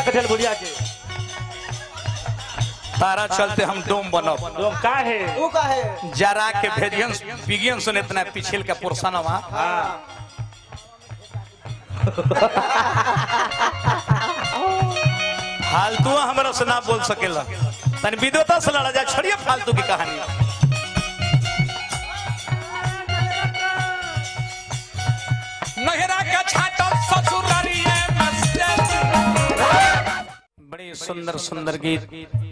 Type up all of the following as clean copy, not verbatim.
कटहल बुढ़िया के तारा चलते हम डोम बनब डोम का है वो का है जरा के भेजियन बिगियन सुन इतना पिछल का पुरसन वहां हां फालतू हमरा से ना बोल सकेला तन विद्वता से लड़ा जा छोड़िए फालतू की कहानी नहरा का छाटल ससुरारिये बड़ी सुंदर सुंदर गीत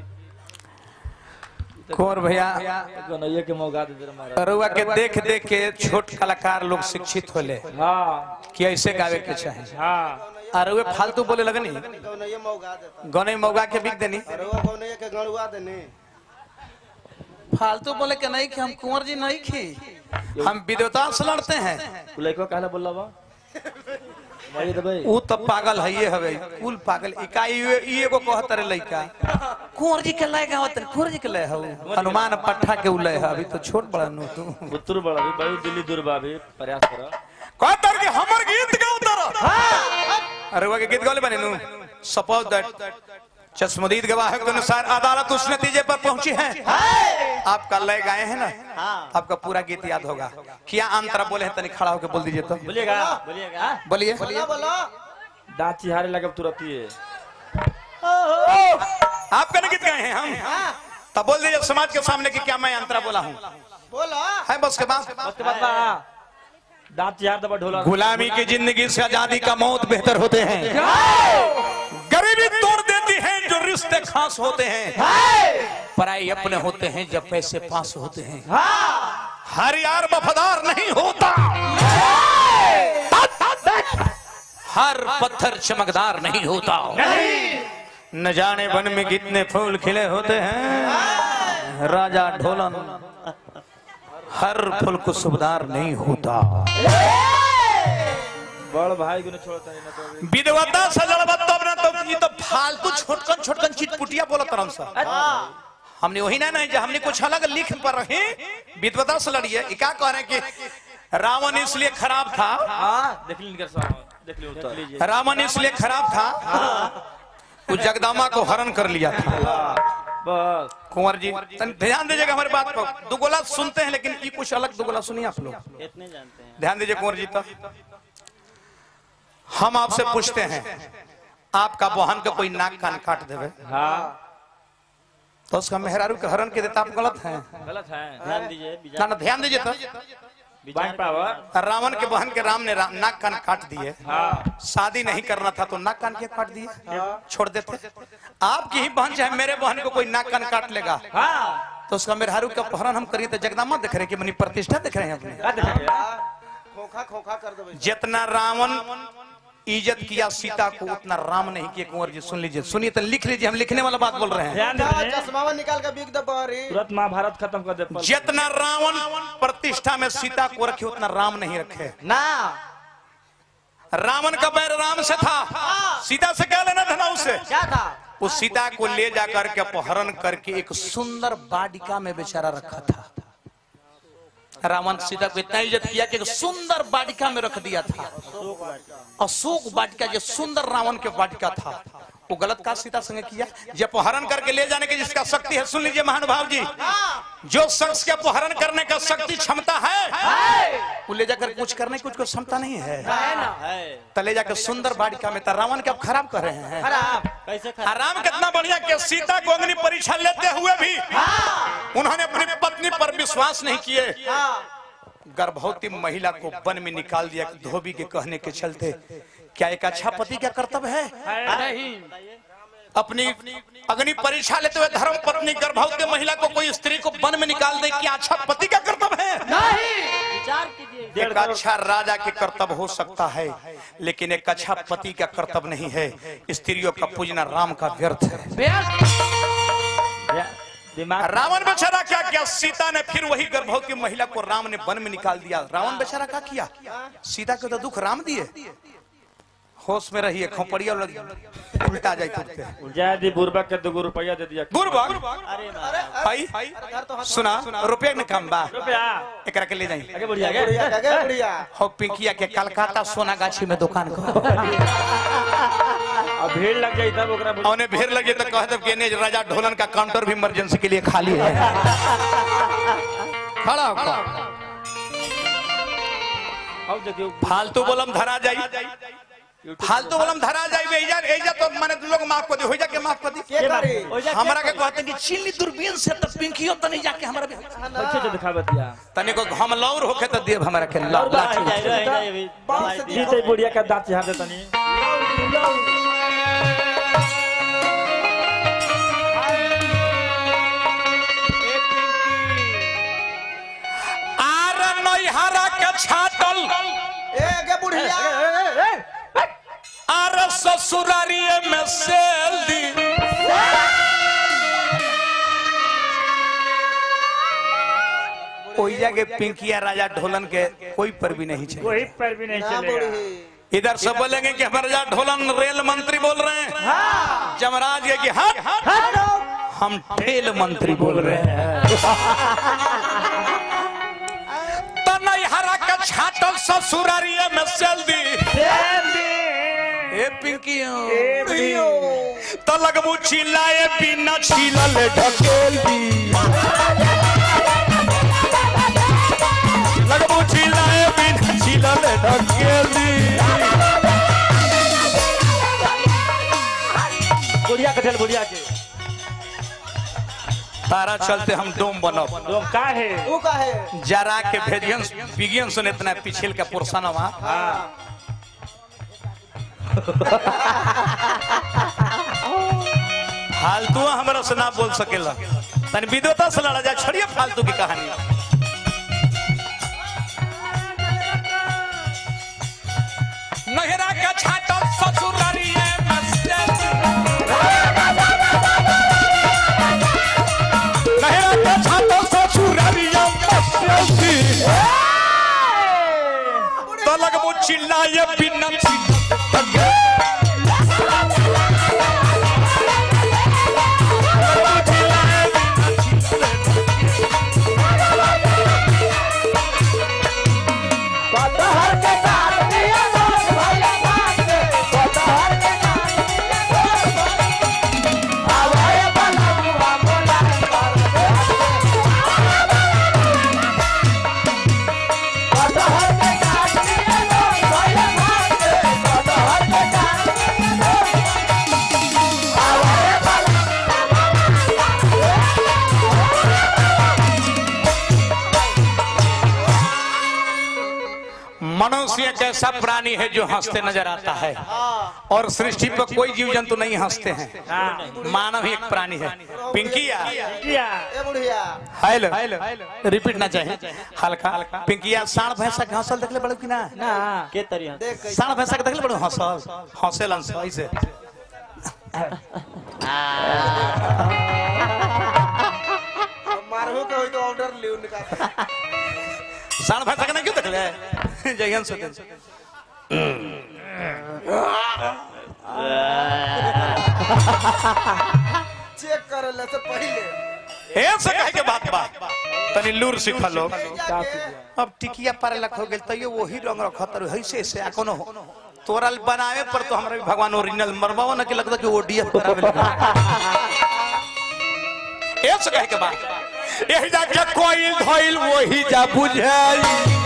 कुंवर भैया गनैया के मौका दे दे मारा रुआ के देख देख के छोट कलाकार लोग शिक्षित होले हां कि ऐसे गावे के चाहे हां और वे फालतू बोले लगनी गौनैया मौका देता गने मौगा के बिक देनी अरे वो गौनैया के गणुआ देने फालतू बोले के नहीं कि हम कुंवर जी नहीं की हम विद्वता से लड़ते हैं लइको कहला बोलला बा मारी दे भाई वो तो पागल है ये हवे कुल पागल इकाई ये एगो कहत रे लइका कुंवर जी के लय गावत कुंवर जी के लय हो हनुमान पट्ठा के उलय है अभी तो छोट बड़ा नो तू पुत्र बड़ा भी बड़ी दिल्ली दूर बा भी प्रयास कर कहतर के हमर गीत गाओ तर अरे वो के गीत गाले बने नु सपोज दैट चश्मदीद गवाह के अनुसार अदालत उस नतीजे पर पहुंची है आपका लय गाए हैं ना आपका पूरा गीत याद होगा क्या अंतरा बोले हैं तनी खड़ा होकर बोल दीजिए तो बोलिएगा बोलिएगा बोलिए बोलो दांत चिहारे लगब तुरंत ही आपका गीत गाए हैं हम तब बोल दीजिए समाज के सामने कि क्या मैं अंतरा बोला हूँ बोलो है बस के बाद उसके बाद बा दांत चिहार दबा ढोला गुलामी की जिंदगी से आजादी का मौत बेहतर होते हैं गरीबी तोड़ देती है जो रिश्ते खास होते हैं पराई अपने होते हैं जब पैसे पास होते हैं हर यार वफादार नहीं होता हर पत्थर चमकदार नहीं होता न जाने वन में कितने फूल खिले होते हैं राजा ढोलन हर फूल को सुबदार नहीं होता बड़ भाई को छोड़ता नहीं ना तो विधवता सजलबत तब ना तो ये तो फालतू छोटकन चीज पुटिया बोलत रहन सा हमने वही ना नहीं जो हमने कुछ अलग लिख पर रहे विधवता से लड़िए क्या कह रहे हैं कि रावण इसलिए खराब था हां देख लीजिए देख लीजिए रावण इसलिए खराब था वो जगदम्बा को हरण कर लिया था बस कुंवर जी ध्यान दीजिएगा हमारी बात को दुगोला सुनते हैं लेकिन ये कुछ अलग दुगोला सुनिए आप लोग इतने जानते हैं ध्यान दीजिए कुंवर जी तो हम आपसे पूछते हैं आपका बहन का कोई नाक कान काट देवे हां तो उसका मेहरारू के हरण के देता आप गलत हैं गलत है ध्यान दीजिए ना ध्यान दीजिए तो बाइट पावर रावण के बहन के राम ने नाक कान काट दिए हां शादी नहीं करना था तो नाक कान के काट दिए छोड़ देते आपकी ही बहन चाहे मेरे बहन को कोई नाक कान काट लेगा हां तो उसका मेहरारू का अपहरण हम करिए तो जगदम्बा देख रहे हैं कि मनी प्रतिष्ठा देख रहे हैं अपने खोखा खोखा कर दो जितना रावण इज्जत किया सीता को उतना राम नहीं किया कुंवर जी सुन लीजिए सुनिए तो लिख लीजिए हम लिखने वाला बात बोल रहे हैं ध्यान दीजिए चश्मा निकाल के बिक दे बहरी तुरंत महाभारत खत्म कर दे जितना रावण प्रतिष्ठा में सीता को रखे उतना राम नहीं रखे ना रावण का बैर राम से था सीता से क्या लेना था ना उससे क्या था उस सीता को ले जाकर के अपहरण करके एक सुंदर वाटिका में बेचारा रखा था रावण सीता को इतना इज्जत किया कि एक सुंदर वाटिका में रख दिया था अशोक वाटिका जो सुंदर रावण के वाटिका था वो गलत का सीता संग किया जब अपहरण करके ले जाने की जिसका शक्ति है सुन लीजिए महानुभाव जी जो शख्स के अपहरण करने का शक्ति क्षमता है वो ले जाकर कुछ करने की कुछ क्षमता नहीं है तो ले जाकर सुंदर वाटिका में रावण के आप खराब कर रहे हैं खराब कैसे खराब राम कितना बढ़िया कि सीता को अग्नि परीक्षा लेते हुए भी उन्होंने अपनी पत्नी पर विश्वास नहीं किए गर्भवती महिला को वन में निकाल दिया धोबी के कहने के चलते क्या एक अच्छा पति क्या कर्तव्य है नहीं अपनी अग्नि परीक्षा लेते हुए धर्म पत्नी गर्भवती महिला को कोई स्त्री को वन में निकाल दे क्या अच्छा पति का कर्तव्य है विचार कीजिए एक अच्छा राजा के कर्तव्य हो सकता है लेकिन एक अच्छा पति का कर्तव्य नहीं है स्त्रियों का पूजना राम का व्यर्थ है दिमाग रावण बेचारा क्या किया सीता ने फिर वही गर्भवती महिला को राम ने वन में निकाल दिया रावण बेचारा क्या किया सीता को तो दुख राम दिए होश में रहिए, खोपड़िया उल्टा जाए तुमके। जा दी बुरबक के 2 रुपया दे दिया। बुरबक अरे भाई सुना, रुपया में काम बा, रुपया एकरा के ले जाई। आगे बढ़िया आगे बढ़िया हो पिंकिया के कलकत्ता सोनागाछी में दुकान को अब भीड़ लग जाई तब ओकरा औने भीड़ लगे तो कह दब के ने राजा ढोलन का काउंटर भी इमरजेंसी के लिए खाली है। खड़ा हो अब देखियो फालतू बोलम धरा जाई, फालतू बोलम धरा जाई। एजा तो माने लोग माफ कर दे, हो जा के माफ कर दी। के करे हमरा के कहते कि चिल्ली दूरबीन से त पिंकियो तनी जाके हमरा भी अच्छे से दिखावत दिया। तनी को हम लौर होके त देव हमरा के और लाठी। जीते बुढ़िया का दांत यहाँ दे तनी। आर नैहरा के छाटल ए गे बुढ़िया आर ससुरारिये में सेल दी। ओइजा के पिंकिया राजा ढोलन के कोई पर भी नहीं चले, कोई पर भी नहीं चलेगा। इधर सब बोलेंगे कि हमारे राजा ढोलन रेल मंत्री बोल रहे हैं, जमराज के कि हम ठेल मंत्री बोल रहे हैं। तो नैहरा का छाटल ससुरारिये में सेल दी। ए पिंकियो तो लगबू चिल्लाए बिना छिलल ढकेल दी। लगबू चिल्लाए बिना छिलल ढकेल दी। बुढ़िया कठल बुढ़िया के तारा चलते हम डोम बनब। तुम का है वो का है जरा के भेजियन बिगियन सुन इतना पिछल का पुरसन वहां फालतू हमरा से ना बोल सकेला, तन विद्वता से लड़ा जा। छोड़िए फालतू की कहानी। नहरा का छाटल ससुरारिये में सेल दी। नहरा का छाटल ससुरारिये में सेल दी। तो लगबू चिल्लाए बिना मनुष्य एक ऐसा प्राणी है जो हंसते नजर आता है और सृष्टि पर कोई जीव जंतु नहीं हंसते हैं। मानव ही एक प्राणी है। पिंकिया ए बुढ़िया हेलो रिपीट ना चाहे हल्का पिंकिया साढ़ भैंसा के हंसल देखले बड़ो कि ना? के तरिया देख साढ़ भैंसा के देखले बड़ो हंसल हंसेलन ऐसे मारहु के होई तो ऑर्डर लियो निकाल साढ़ भैंसा के नहीं क्यों देखले जयन से चेक करे ले से पहले ऐसे कहे के बात बा तनी लूर सिखा लो। जाके अब टिकिया पारे लख हो गेल तइयो वही रंग रखत रहो ऐसे से आ कोनो तोरल बनावे पर तो हमरा भी भगवान ओरिजिनल मरबाओ न के लगता कि ओडीएफ करावे लगे। ऐसे कहे के बात एही जाके कोई धइल वही जा बुझाई।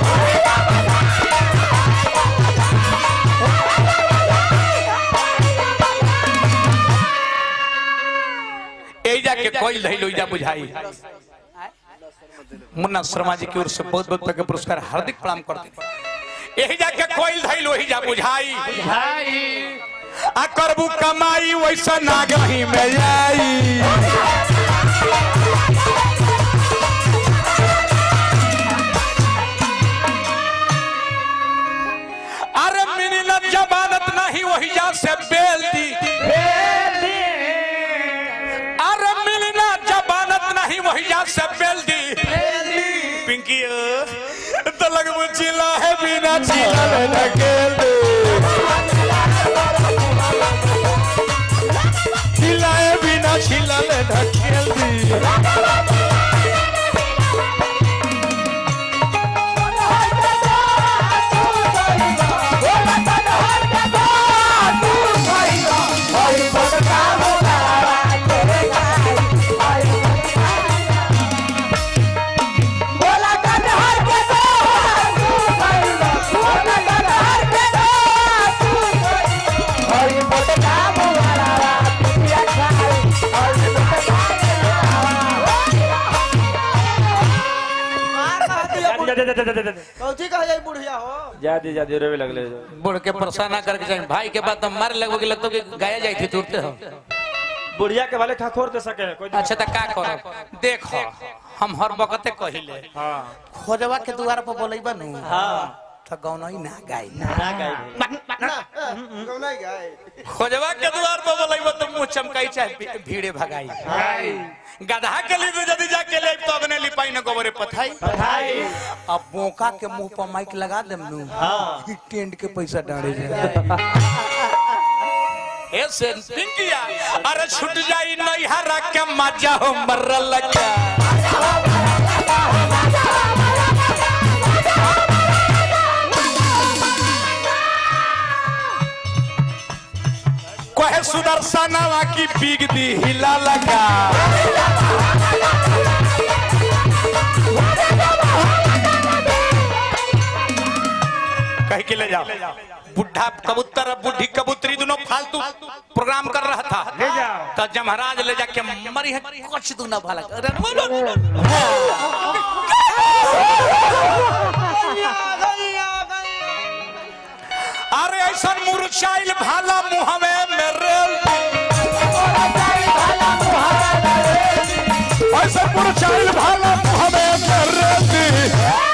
एही जाके कोई धइल वही जा बुझाई। मुन्ना शर्मा जी की ओर से बहुत बहुत पुरस्कार हार्दिक प्रणाम करते हैं। यही जाके कोई धइल वही जा बुझाई आ करबू कमाई वैसा नागही में जाई। अरे मिलत जमानत नहीं वही जा से बेल दी। अरे मिलना जमानत नहीं वही जा से बेल दी। पिंकी तो लगभग चिल्ला है बिना चिल्ला में ढकेल दे। छिला ले ढकेल दी कौची कह जाई बुढ़िया हो जा दे रोवे लगले बुढ़ के परेशान ना करके जाए भाई के बात मारे लगो कि लगतो कि गाया जाई थी तुरते हो बुढ़िया के वाले ठकोर दे सके कोई अच्छा तो का करो देखो हम हर वक्त कहिले हां खोजवा के द्वार पर बोलैबा नु हां तो गौनई ना गाई ना गाई कौन नहीं गए खोजवा के द्वार पर बोलैबा तो मुंह चमकाई चाहे भीड़े भगाई गधा के लिए यदि जाके ले तो अगने लिपाई न गोबरे पथाई अब बोका के मुंह पर माइक लगा देम नु हां टेंट के पैसा डाड़े जाए ऐसे पिंकिया अरे छूट जाई नैहरा के मजा हो मरल क्या कहे सुदर्शनवा की पीग दी हिला लगा कह के ले जाओ बुढ़ा कबूतर बुढ़ी कबूतरी दोनों फालतू प्रोग्राम कर रहा था ले जाओ तो जमहराज ले जाके मरी है कुछ तू ना भाला अरे ऐसा मुरझाइल भाला मुँह में मेरे ऐसा मुरझाइल भाला मुँह में मेरे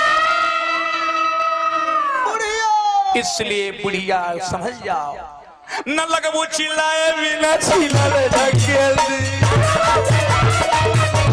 इसलिए बुढ़िया समझ जाओ न लगबो चिल्लाए बिना चिल्ला ढकेल दी